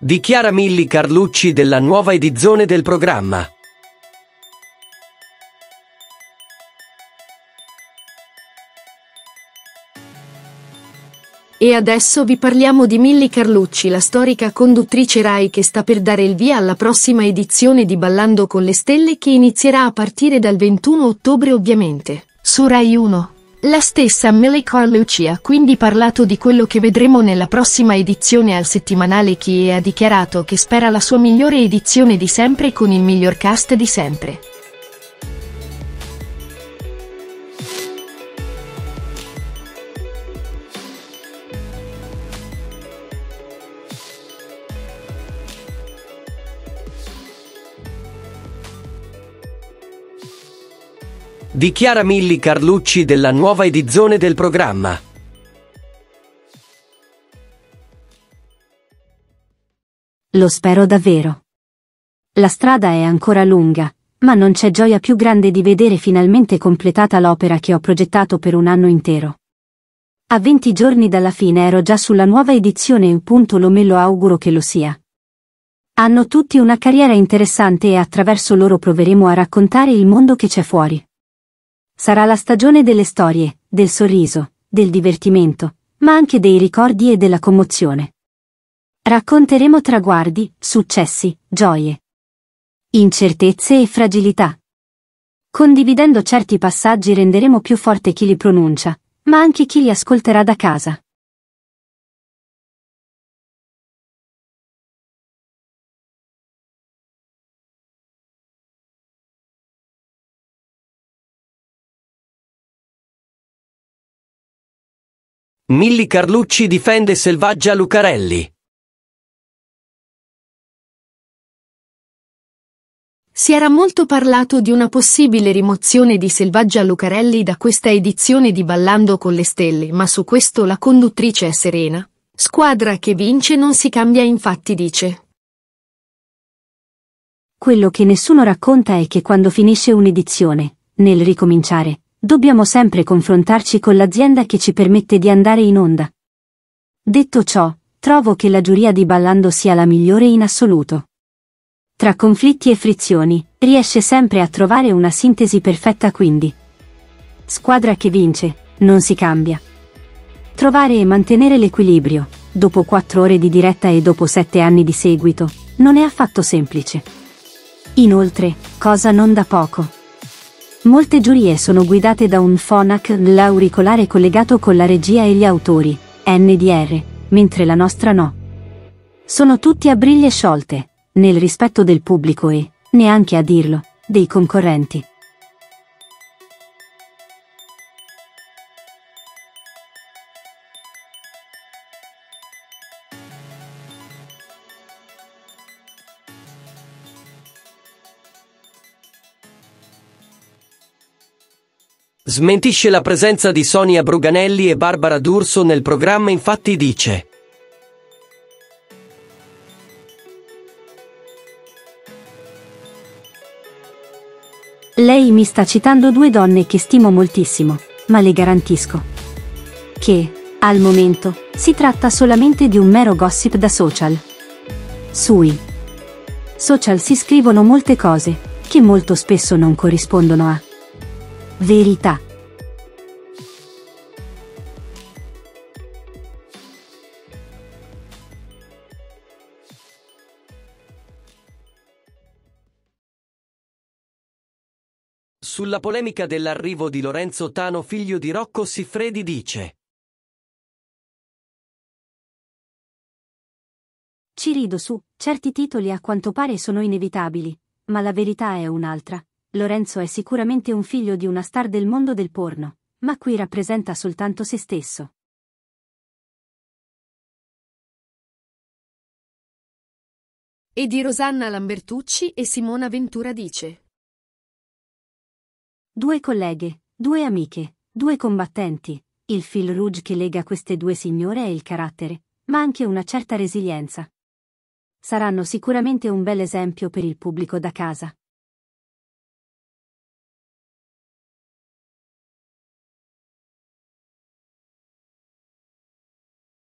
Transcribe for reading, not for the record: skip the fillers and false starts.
Dichiara Milly Carlucci della nuova edizione del programma. E adesso vi parliamo di Milly Carlucci, la storica conduttrice Rai che sta per dare il via alla prossima edizione di Ballando con le Stelle, che inizierà a partire dal 21 ottobre ovviamente, su Rai 1. La stessa Milly Carlucci ha quindi parlato di quello che vedremo nella prossima edizione al settimanale Chi e ha dichiarato che spera la sua migliore edizione di sempre con il miglior cast di sempre. Dichiara Milly Carlucci della nuova edizione del programma. Lo spero davvero. La strada è ancora lunga, ma non c'è gioia più grande di vedere finalmente completata l'opera che ho progettato per un anno intero. A 20 giorni dalla fine ero già sulla nuova edizione e me lo auguro che lo sia. Hanno tutti una carriera interessante e attraverso loro proveremo a raccontare il mondo che c'è fuori. Sarà la stagione delle storie, del sorriso, del divertimento, ma anche dei ricordi e della commozione. Racconteremo traguardi, successi, gioie, incertezze e fragilità. Condividendo certi passaggi renderemo più forte chi li pronuncia, ma anche chi li ascolterà da casa. Milly Carlucci difende Selvaggia Lucarelli. Si era molto parlato di una possibile rimozione di Selvaggia Lucarelli da questa edizione di Ballando con le Stelle, ma su questo la conduttrice è serena. Squadra che vince non si cambia, infatti dice. Quello che nessuno racconta è che quando finisce un'edizione, nel ricominciare, dobbiamo sempre confrontarci con l'azienda che ci permette di andare in onda. Detto ciò, trovo che la giuria di Ballando sia la migliore in assoluto. Tra conflitti e frizioni, riesce sempre a trovare una sintesi perfetta, quindi. Squadra che vince, non si cambia. Trovare e mantenere l'equilibrio, dopo 4 ore di diretta e dopo 7 anni di seguito, non è affatto semplice. Inoltre, cosa non da poco. Molte giurie sono guidate da un Phonak, l'auricolare collegato con la regia e gli autori, NDR, mentre la nostra no. Sono tutti a briglie sciolte, nel rispetto del pubblico e, neanche a dirlo, dei concorrenti. Smentisce la presenza di Sonia Bruganelli e Barbara D'Urso nel programma, infatti dice. Lei mi sta citando 2 donne che stimo moltissimo, ma le garantisco che, al momento, si tratta solamente di un mero gossip da social. Sui social si scrivono molte cose, che molto spesso non corrispondono a verità. Sulla polemica dell'arrivo di Lorenzo Tano, figlio di Rocco Siffredi, dice. Ci rido su, certi titoli a quanto pare sono inevitabili, ma la verità è un'altra. Lorenzo è sicuramente un figlio di una star del mondo del porno, ma qui rappresenta soltanto se stesso. E di Rosanna Lambertucci e Simona Ventura dice. 2 colleghe, 2 amiche, 2 combattenti, il fil rouge che lega queste 2 signore è il carattere, ma anche una certa resilienza. Saranno sicuramente un bel esempio per il pubblico da casa.